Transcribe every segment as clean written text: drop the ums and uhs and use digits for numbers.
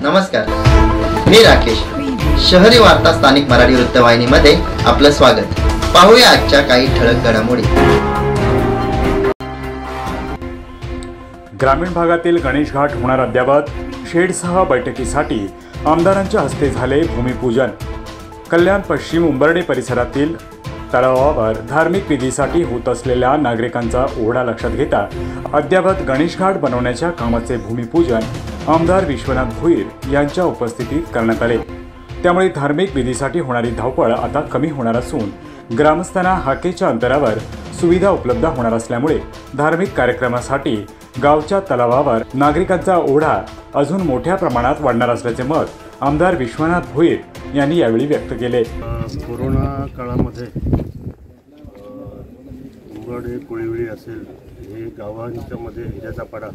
नमस्कार, मी राकेश. शहरी वार्ता स्थानिक मराठी वृत्तवाहिनीमध्ये आपलं स्वागत. पाहूया आजच्या काही ठळक घडामोडी. ग्रामीण भागातील गणेश घाट होणार अद्यावत. शेडसह बैठकीसाठी आमदारांच्या हस्ते झाले भूमिपूजन. कल्याण पश्चिम उंबर्डे परिसरातील तलावावर धार्मिक विधीसाठी होत असलेल्या नागरिकांचा ओढा लक्षात घेता अद्यावत गणेश घाट बनवण्याच्या कामाचे भूमिपूजन आमदार विश्वनाथ भोईर यांच्या उपस्थितीत करण्यात आले. त्यामुळे धार्मिक विधीसाठी होणारी धावपळ आता कमी होणार असून ग्रामस्थांना हाकेच्या अंतरावर सुविधा उपलब्ध होणार असल्यामुळे धार्मिक कार्यक्रमासाठी गावच्या तलावावर नागरिकांचा ओढा अजून मोठ्या प्रमाणात वाढणार असल्याचे मत आमदार विश्वनाथ भोईर यांनी यावेळी व्यक्त केले. कोरोना काळामध्ये उंबर्डे कोळीवळी असेल, हे गावांच्या मध्ये हिऱ्याचा पाडा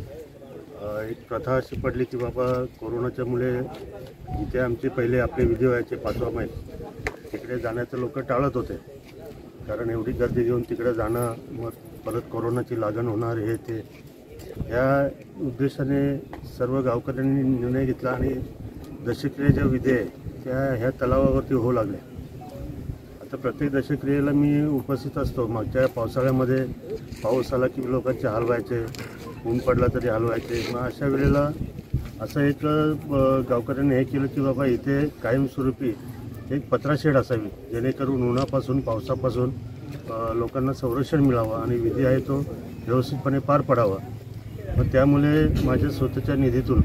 एक प्रथा अशी पडली की बाबा कोरोनाच्यामुळे जिथे आमचे पहिले आपले विधी व्हायचे 5वा मैल तिकडे जाण्याचं लोक टाळत होते, कारण एवढी गर्दी घेऊन तिकडे जाणं, मग परत कोरोनाची लागण होणार हे ते, ह्या उद्देशाने सर्व गावकऱ्यांनी निर्णय घेतला आणि दशक्रिया ज्या विधी आहे त्या ह्या तलावावरती होऊ लागल्या. आता प्रत्येक दशक्रियेला मी उपस्थित असतो. मागच्या पावसाळ्यामध्ये पाऊस आला की लोकांचे हाल व्हायचे, ऊन पडला तरी हाल व्हायचे. मग अशा वेळेला असं एक गावकऱ्यांनी हे केलं की बाबा इथे कायमस्वरूपी एक पत्रा शेड असावी, जेणेकरून उन्हापासून पावसापासून लोकांना संरक्षण मिळावं आणि विधी आहे तो व्यवस्थितपणे पार पडावा. मग त्यामुळे माझ्या स्वतःच्या निधीतून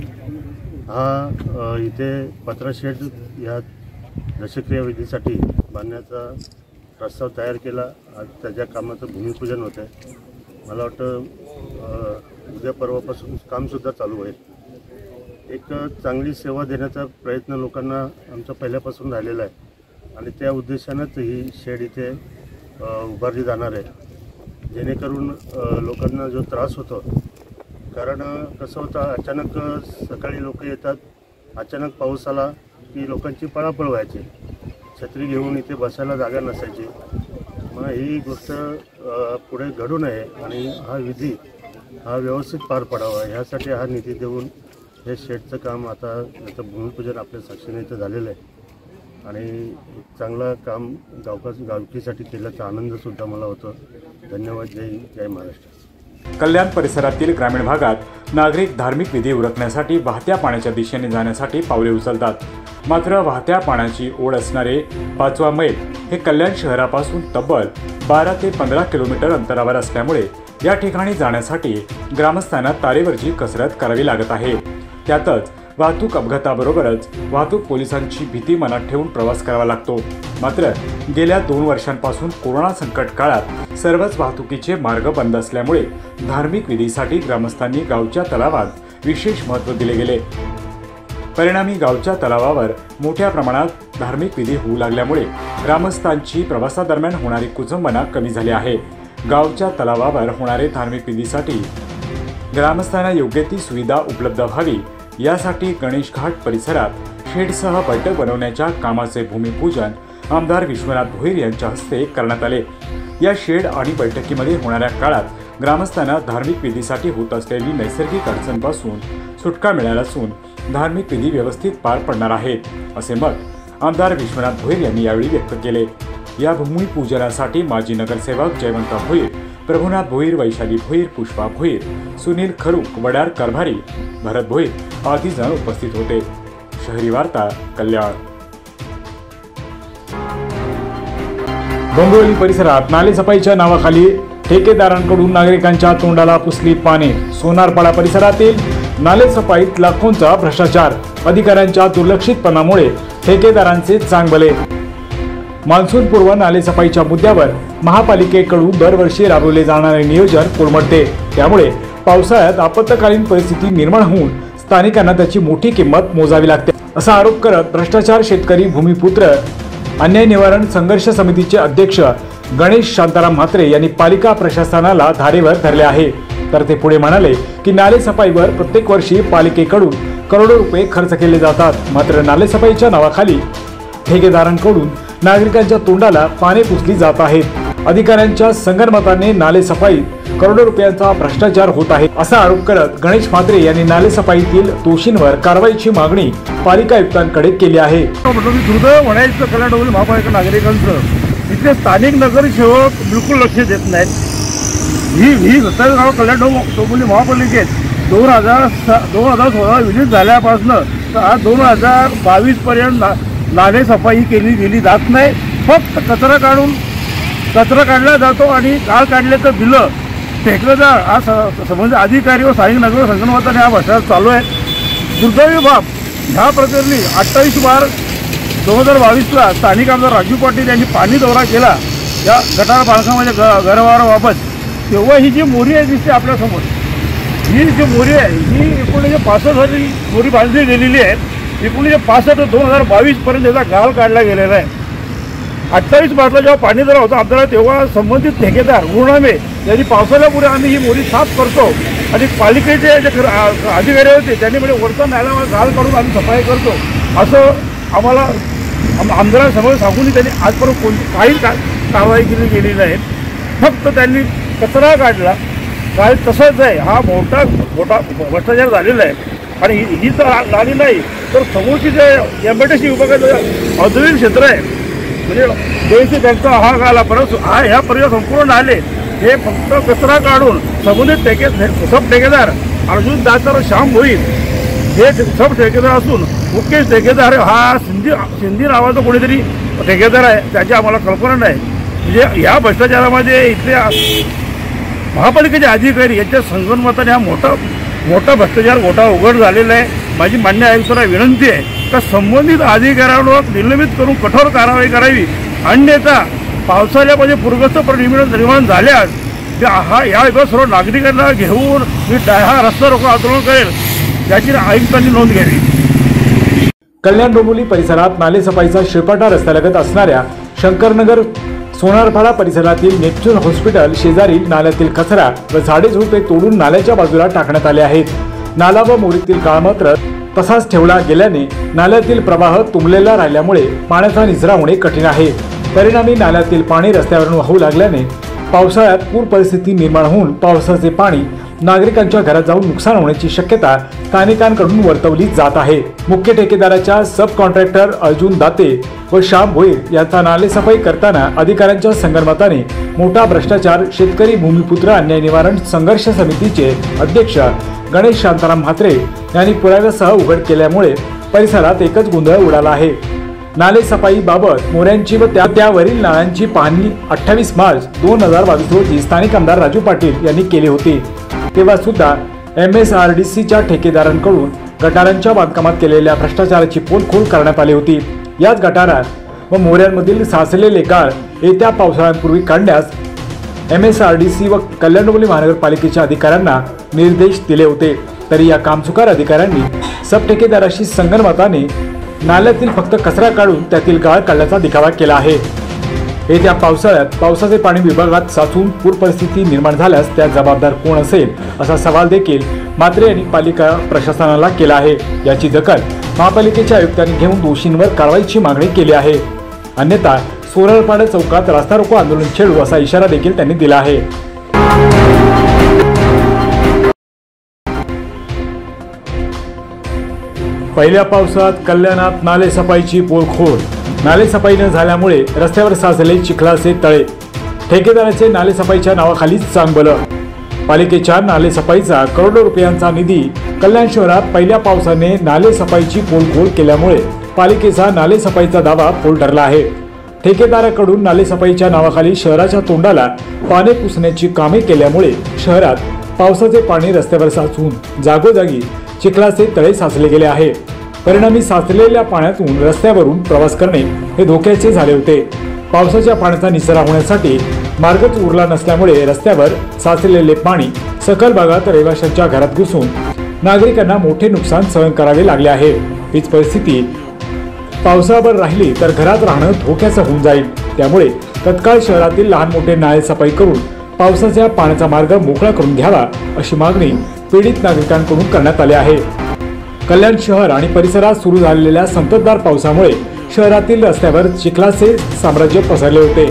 हा इथे पत्रा शेड या दशक्रिया विधीसाठी बांधण्याचा प्रस्ताव तयार केला. आज त्याच्या कामाचं भूमिपूजन होतं आहे. मला वाटतं उद्या परवापासून कामसुद्धा चालू होईल. एक चांगली सेवा देण्याचा प्रयत्न लोकांना आमचा पहिल्यापासून झालेला आहे आणि त्या उद्देशानंच ही शेड इथे उभारली जाणार आहे, जेणेकरून लोकांना जो त्रास होतो, कारण कसं होतं अचानक सकाळी लोक येतात, अचानक पाऊस आला की लोकांची पळापळ व्हायची, छत्री घेऊन इथे बसायला जागा नसायची. मग ही गोष्ट पुढे घडू नये आणि हा विधी हा व्यवस्थित पार पडावा ह्यासाठी हा निधी देऊन हे शेडचं काम आता याचं भूमिपूजन आपल्या साक्षीने इथं झालेलं आहे आणि चांगलं काम गावकीसाठी केल्याचा आनंदसुद्धा मला होतो. धन्यवाद. जय हिंद, जय महाराष्ट्र. कल्याण परिसरातील ग्रामीण भागात नागरिक धार्मिक विधी उरकण्यासाठी वाहत्या पाण्याच्या दिशेने जाण्यासाठी पावले उचलतात. मात्र वाहत्या पाण्याची ओढ असणारे 5वा मैल हे कल्याण शहरापासून तब्बल 12 ते 15 किलोमीटर अंतरावर असल्यामुळे या ठिकाणी जाण्यासाठी ग्रामस्थांना तारेवरची कसरत करावी लागत आहे. त्यातच वाहतूक अपघाताबरोबरच वाहतूक पोलिसांची भीती मनात ठेवून प्रवास करावा लागतो. मात्र गेल्या 2 वर्षांपासून कोरोना संकट काळात सर्वच वाहतुकीचे मार्ग बंद असल्यामुळे धार्मिक विधीसाठी ग्रामस्थांनी गावच्या तलावात विशेष महत्त्व दिले गेले. परिणामी गावच्या तलावावर मोठ्या प्रमाणात धार्मिक विधी होऊ लागल्यामुळे ग्रामस्थांची प्रवासादरम्यान होणारी कुचंबना कमी झाली आहे. गावच्या तलावावर होणारे धार्मिक विधीसाठी ग्रामस्थांना योग्य ती सुविधा उपलब्ध व्हावी यासाठी गणेश घाट परिसरात शेडसह बैठक बनवण्याच्या कामाचे भूमिपूजन आमदार विश्वनाथ भोईर यांच्या हस्ते करण्यात आले. या शेड आणि बैठकीमध्ये होणाऱ्या काळात ग्रामस्थांना धार्मिक विधीसाठी होत असलेली नैसर्गिक अडचणीपासून सुटका मिळाला असून धार्मिक विधी व्यवस्थित पार पडणार आहेत, असे मत आमदार विश्वनाथ भोईर यांनी यावेळी व्यक्त केले. या भूमिपूजनासाठी माजी नगरसेवक जयवंत भोईर, प्रभुनाथ भोईर, वैशाली भोईर, पुष्पा भोईर, सुनील खरुक, वडार कारभारी, भरत भोईर आदी जण उपस्थित होते. शहरी वार्ता, कल्याण. डोंबिवली परिसरात नालेसफाईच्या नावाखाली ठेकेदारांकडून नागरिकांच्या तोंडाला पुसली पाने. सोनारपाडा परिसरातील नालेसफाईत लाखोंचा भ्रष्टाचार. अधिकाऱ्यांच्या दुर्लक्षितपणामुळे ठेकेदारांचे चांगभले. मान्सूनपूर्व नालेसफाईच्या मुद्द्यावर महापालिकेकडून दरवर्षी राबवले जाणारे नियोजन कोलमडते. त्यामुळे पावसाळ्यात आपत्कालीन परिस्थिती निर्माण होऊन स्थानिकांना त्याची मोठी किंमत मोजावी लागते, असा आरोप करत भ्रष्टाचार शेतकरी भूमिपुत्र अन्याय निवारण संघर्ष समितीचे अध्यक्ष गणेश शांताराम म्हात्रे यांनी पालिका प्रशासनाला धारेवर धरले आहे. तर ते पुढे म्हणाले की नालेसफाईवर प्रत्येक वर्षी पालिकेकडून करोडो रुपये खर्च केले जातात, मात्र नालेसफाईच्या नावाखाली ठेकेदारांकडून नागरिकांच्या तोंडाला पाने पुसली जात आहेत. अधिकाऱ्यांच्या संगनमताने नाले सफाईत करोडो रुपयांचा भ्रष्टाचार होत आहे असा आरोप करत गणेश म्हात्रे यांनी नाले सफाईतील दोषींवर कारवाईची मागणी पालिका आयुक्तांकडे केली आहे. दुर्दैव म्हणायचं कल्याण डोंबिवली महापालिका नागरिकांचं इथले स्थानिक नगरसेवक बिलकुल लक्ष देत नाहीत. ही गाव कल्याण डोंबिवली महापालिकेत 2016 विलीन झाल्यापासून तर आज 2022 पर्यंत नाले सफाई केली गेली जात नाही. फक्त कचरा काढला जातो आणि गाळ काढल्याचं बिलं ठेकेदार आज संबंधित अधिकारी व स्थानिक नगर संगणमताने हा भ्रष्टाचार चालू आहे. दुर्दैवी बाब ह्या प्रकरणी 28/12/2022 स्थानिक आमदार राजू पाटील यांनी पाणी दौरा केला या गटार बांधकामाच्या घरवाराबाबत. तेव्हा ही जी मोरी आहे दिसते आपल्यासमोर, ही जी मोरी आहे ही 1965 साली मोरी बांधली गेलेली आहे. 1965 2022 पर्यंत याचा गाळ काढला गेलेला आहे. 28 मार्चला जेव्हा पाणी दौरा होता आपल्याला तेव्हा संबंधित ठेकेदार गुरुनामे यांनी पावसाळ्यापुढे आम्ही ही मोरी साफ करतो आणि पालिकेचे जे अधिकारी होते त्यांनी म्हणजे वरचा नाल्यावर गाळ काढून आम्ही सफाई करतो असं आम्हाला आमदारांसमोर सांगून त्यांनी आजपर्यंत काही कारवाई केली गेली नाही. फक्त त्यांनी कचरा काढला. काय तसंच आहे, हा मोठा भ्रष्टाचार झालेला आहे. आणि ही तर नाली नाही तर समोरची जे एमआयडीसी विभागाचं औद्योगिक क्षेत्र आहे म्हणजे देशी त्यांचा हा गाला परत ह्या पर्याय संपूर्ण नाले हे फक्त कचरा काढून संबंधित सब ठेकेदार अर्जुन दातार श्याम भोईर हे सब ठेकेदार असून मुख्य ठेकेदार हा सिंधी नावाचा कोणीतरी ठेकेदार आहे. त्याची आम्हाला कल्पना नाही. म्हणजे या भ्रष्टाचारामध्ये इथल्या महापालिकेचे अधिकारी यांच्या संगनमताने हा मोठा भ्रष्टाचार मोठा उघड झालेला आहे. माझी मान्य आयुक्तांना विनंती आहे का संबंधित अधिकाऱ्यांवर निलंबित करून कठोर कारवाई करावी. अन्यथा पावसाळ्यामध्ये पूरग्रस्त निर्माण झाल्यास या सर्व नागरिकांना घेऊन मी हा रस्ता रोको आंदोलन करेल याची आयुक्तांनी नोंद घ्यावी. कल्याण डोंबिवली परिसरात नाले सफाईचा शिळपाटा रस्त्यालगत असणाऱ्या शंकरनगर सोनारपाडा परिसरातील नेपच्यून हॉस्पिटल शेजारील नाल्यातील कचरा व झाडे झुडपे तोडून नाल्याच्या बाजूला टाकण्यात आले आहेत. नाला व मोरीतील गाळ मात्र तसाच ठेवला गेल्याने नाल्यातील प्रवाह तुंबलेला राहिल्यामुळे पाण्याचा निचरा होणे कठीण आहे. परिणामी नाल्यातील पाणी रस्त्यावरून वाहू लागल्याने पावसाळ्यात पूर परिस्थिती निर्माण होऊन पावसाचे पाणी नागरिकांच्या घरात जाऊन नुकसान होण्याची शक्यता स्थानिकांकडून वर्तवली जात आहे. मुख्य ठेकेदाराच्या सब कॉन्ट्रॅक्टर अर्जुन दाते व श्याम भोईर यांचा नाले सफाई करताना अधिकाऱ्यांच्या संगनमताने मोठा भ्रष्टाचार शेतकरी भूमिपुत्र अन्याय निवारण संघर्ष समितीचे अध्यक्ष गणेश शांताराम म्हात्रे यांनी पुराव्यासह उघड केल्यामुळे परिसरात एकच गोंधळ उडाला आहे. नाले सफाई बाबत मोऱ्यांची व त्यावरील नाल्यांची पाहणी 28 मार्च 2022 रोजी स्थानिक आमदार राजू पाटील यांनी केली होती. तेव्हा सुद्धा MSRDCच्या ठेकेदारांकडून गटारांच्या बांधकामात केलेल्या भ्रष्टाचाराची पोलखोल करण्यात आली होती. याच गटारात व मोऱ्यांमधील साचलेले गाळ येत्या पावसाळ्यांपूर्वी काढण्यास MSRDC व कल्याण डोंबिवली महानगरपालिकेच्या अधिकाऱ्यांना निर्देश दिले होते. तरी या कामचुकार अधिकाऱ्यांनी सब ठेकेदाराशी संगनमताने नाल्यातील फक्त कचरा काढून त्यातील गाळ काढण्याचा दिखावा केला आहे. येत्या पावसाळ्यात पावसाचे पाणी विभागात साचून पूर परिस्थिती निर्माण झाल्यास त्या जबाबदार कोण असेल असा सवाल देखील म्हात्रे यांनी पालिका प्रशासनाला केला आहे. याची दखल महापालिकेच्या आयुक्तांनी घेऊन दोषींवर कारवाईची मागणी केली आहे. अन्यथा सोनारपाडा चौकात रस्ता रोको आंदोलन छेडू असा इशारा देखील त्यांनी दिला आहे. पहिल्या पावसात कल्याणात नाले सफाईची पोलखोल. नाले सफाई न झाल्यामुळे रस्त्यावर साचले चिखलाचे तळे. ठेकेदाराचे नाले सफाईच्या नावाखालीच चांगभलं. पालिकेच्या नाले सफाईचा करोडो रुपयांचा निधी कल्याण शहरात पहिल्या पावसाने नाले सफाईची पोलखोल केल्यामुळे पालिकेचा नाले सफाईचा दावा फोल ठरला आहे. ठेकेदाराकडून नाले सफाईच्या नावाखाली शहराच्या तोंडाला पाणी पुसण्याची कामे केल्यामुळे शहरात पावसाचे पाणी रस्त्यावर साचून जागोजागी चिखलाचे तळे साचले गेले आहे. परिणामी साचलेल्या पाण्यातून रस्त्यावरून प्रवास करणे हे धोक्याचे झाले होते. पावसाच्या पाण्याचा निचरा होण्यासाठी मार्गच उरला नसल्यामुळे रस्त्यावर साचलेले पाणी सखल भागात रहिवाशांच्या घरात घुसून नागरिकांना मोठे नुकसान सहन करावे लागले आहे. हीच परिस्थिती पावसाभर राहिली तर घरात राहणं धोक्याचं होऊन जाईल. त्यामुळे तत्काळ शहरातील लहान मोठे नाले सफाई करून पावसाच्या पाण्याचा मार्ग मोकळा करून घ्यावा अशी मागणी पीडित नागरिकांकडून करण्यात आली आहे. कल्याण शहर आणि परिसरात सुरू झालेल्या संततधार पावसामुळे शहरातील रस्त्यावर चिखलाचे साम्राज्य पसरले होते.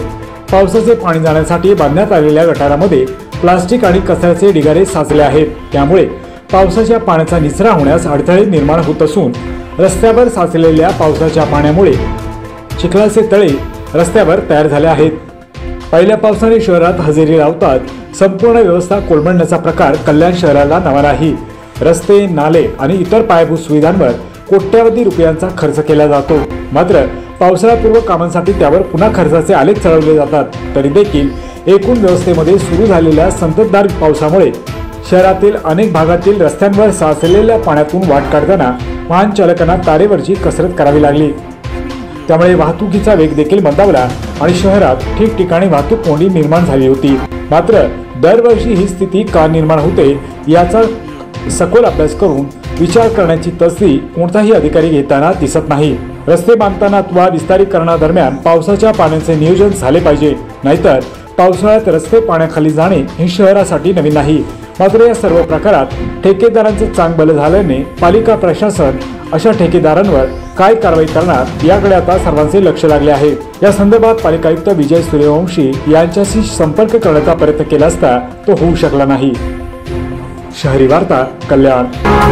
पावसाचे पाणी जाण्यासाठी बांधण्यात आलेल्या गटारामध्ये प्लास्टिक आणि कचऱ्याचे ढिगारे साचले आहेत। त्यामुळे पावसाच्या पाण्याचा निचरा होण्यास अडथळे निर्माण होत असून रस्त्यावर साचलेल्या पावसाच्या पाण्यामुळे चिखलाचे तळे रस्त्यावर तयार झाले आहेत। पहिल्या पावसाने शहरात हजेरी लावतात संपूर्ण व्यवस्था कोलमडण्याचा प्रकार कल्याण शहराला नवा नाही। रस्ते, नाले आणि इतर पायाभूत सुविधांवर कोट्यावधी रुपयांचा खर्च केला जातो, मात्र पावसाळ्यापूर्व कामांसाठी त्यावर पुन्हा खर्चाचे आलेख चढवले जातात। तरी देखील एकूण व्यवस्थेमध्ये सुरू झालेल्या संततधार पावसामुळे शहरातील अनेक भागातील रस्त्यांवर साचलेल्या पाण्यातून वाट काढताना वाहन चालकांना तारेवरची कसरत करावी लागली। त्यामुळे वाहतुकीचा वेग देखील मंदावला आणि शहरात ठिकठिकाणी वाहतूक कोंडी निर्माण झाली होती। मात्र दरवर्षी ही स्थिती का निर्माण होते याचा सखोल अभ्यास करून विचार करण्याची तसदी कोणताही अधिकारी घेताना दिसत नाही। रस्ते बांधताना अथवा विस्तारीकरणादरम्यान पावसाच्या पाण्याचे नियोजन झाले पाहिजे, नाहीतर पावसाळ्यात रस्ते पाण्याखाली जाणे हे शहरासाठी नवीन नाही। मात्र या सर्व प्रकारात ठेकेदारांचे चांगभल झाल्याने पालिका प्रशासन अशा ठेकेदारांवर काय कारवाई करणार याकडे आता सर्वांचे लक्ष लागले आहे। या संदर्भात पालिका आयुक्त विजय सूर्यवंशी यांच्याशी संपर्क करण्याचा प्रयत्न केला असता तो होऊ शकला नाही। शहरी वार्ता, कल्याण।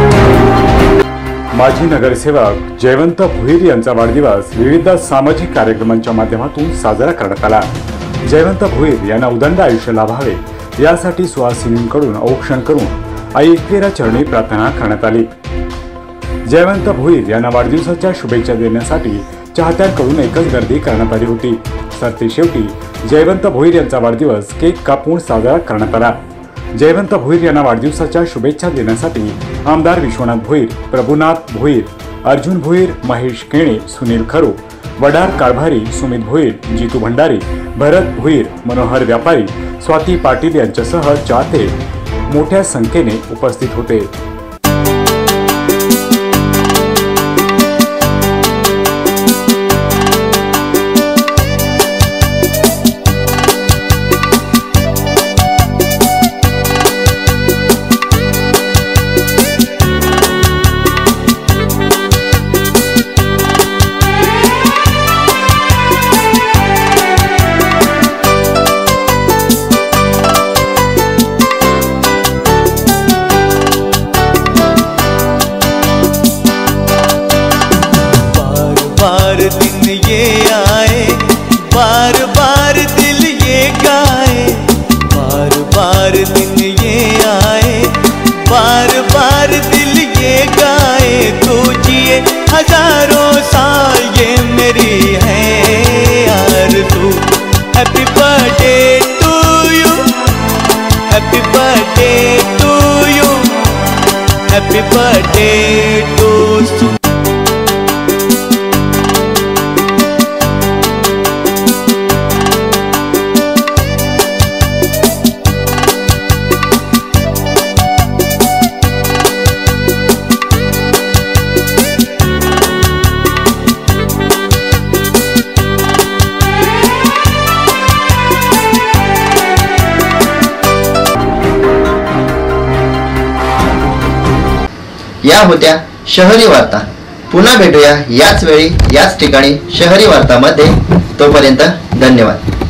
माजी नगरसेवक जयवंत भोईर यांचा वाढदिवस विविध सामाजिक कार्यक्रमांच्या माध्यमातून साजरा करण्यात आला। जयवंत भोईर यांना उदंड आयुष्य लाभावे यासाठी सुहासिनींकडून औक्षण करून आई एकविरा चरणी प्रार्थना करण्यात आली। जयवंत भोईर यांना वाढदिवसाच्या शुभेच्छा देण्यासाठी चाहत्यांकडून एकच गर्दी करण्यात आली होती। सरतेशेवटी जयवंत भोईर यांचा वाढदिवस केक कापून साजरा करण्यात आला। जयवंत भोईर यांना वाढदिवसाच्या शुभेच्छा देण्यासाठी आमदार विश्वनाथ भोईर, प्रभुनाथ भोईर, अर्जुन भोईर, महेश केणे, सुनील खरो, वडार कारभारी, सुमित भोईर, जितू भंडारी, भरत भोईर, मनोहर व्यापारी, स्वाती पाटील यांच्यासह चाहते मोठ्या संख्येने उपस्थित होते। बार दिन ये आए, बार बार दिल ये गाए, बार बार दिन ये आए, बार बार दिल ये गाए। तू जिए हजारों साल ये मेरी है आरज़ू। Happy birthday to you, happy birthday to you, happy birthday to you. या होत्या शहरी वार्ता। पुन्हा भेटूया याच वेळी याच ठिकाणी शहरी वार्तामध्ये। तोपर्यंत धन्यवाद।